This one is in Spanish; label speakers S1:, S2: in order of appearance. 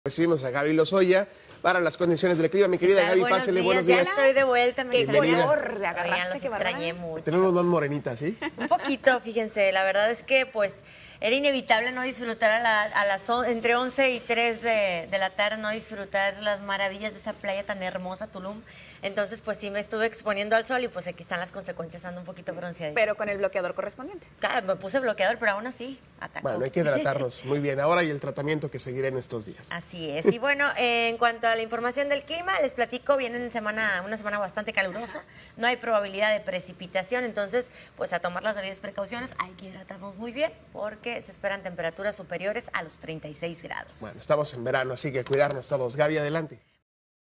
S1: Recibimos a Gaby Lozoya para las condiciones del clima. Mi querida Gaby, pásele, buenos días.
S2: Ya estoy de vuelta, mi
S1: bienvenida.
S2: Ya los extrañé mucho.
S1: Tenemos más morenitas, ¿sí?
S2: Un poquito, fíjense, la verdad es que pues era inevitable no disfrutar entre 11 y 3 de la tarde, no disfrutar las maravillas de esa playa tan hermosa, Tulum. Entonces, pues sí me estuve exponiendo al sol y pues aquí están las consecuencias, ando un poquito bronceadita.
S3: Pero con el bloqueador correspondiente.
S2: Claro, me puse bloqueador, pero aún así atacó.
S1: Bueno, hay que hidratarnos muy bien ahora y el tratamiento que seguirá en estos días.
S2: Así es. Y bueno, en cuanto a la información del clima, les platico, viene una semana bastante calurosa, no hay probabilidad de precipitación, entonces, pues a tomar las debidas precauciones, hay que hidratarnos muy bien porque se esperan temperaturas superiores a los 36 grados.
S1: Bueno, estamos en verano, así que cuidarnos todos. Gaby, adelante.